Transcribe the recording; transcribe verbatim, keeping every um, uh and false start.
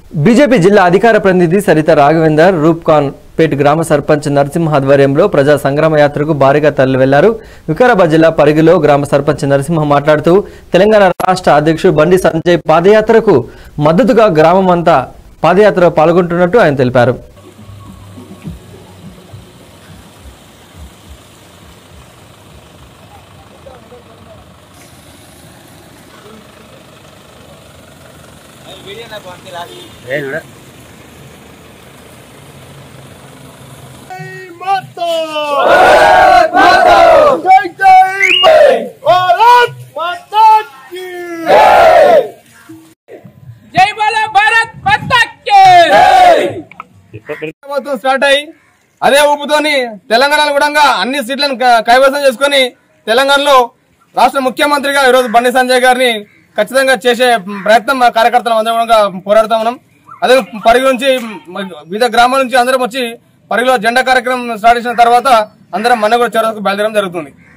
BJP జిల్లా అధికార ప్రతినిధి సరిత రాఘవేందర్ రూప్కాన్ పేట్ గ్రామ సర్పంచ్ నరసింహ ఆధ్వర్యంలో ప్రజా సంగ్రామ యాత్రకు భారీగా తరలి వెళ్లారు. వికారాబాద్ జిల్లా పరిగిలో గ్రామ సర్పంచ్ నరసింహ మాట్లాడుతూ తెలంగాణ రాష్ట్ర అధ్యక్షుడు బండి సంజయ్ పాదయాత్రకు మద్దతుగా గ్రామం అంతా పాదయాత్రలో పాల్గొంటున్నట్టు ఆయన తెలిపారు. స్టార్ట్ అయ్యి అదే ఊపుతోని తెలంగాణలో కూడా అన్ని సీట్లను కైవసం చేసుకుని తెలంగాణలో రాష్ట్ర ముఖ్యమంత్రిగా ఈరోజు బండి సంజయ్ గారిని ఖచ్చితంగా చేసే ప్రయత్నం మా కార్యకర్తలు అందరం పోరాడుతా ఉన్నాం. అదే పరిగి నుంచి వివిధ గ్రామాల నుంచి అందరం వచ్చి పరిగిలో జెండా కార్యక్రమం స్టార్ట్ చేసిన తర్వాత అందరం మన కూడా చేరకు బయలుదేరడం జరుగుతుంది.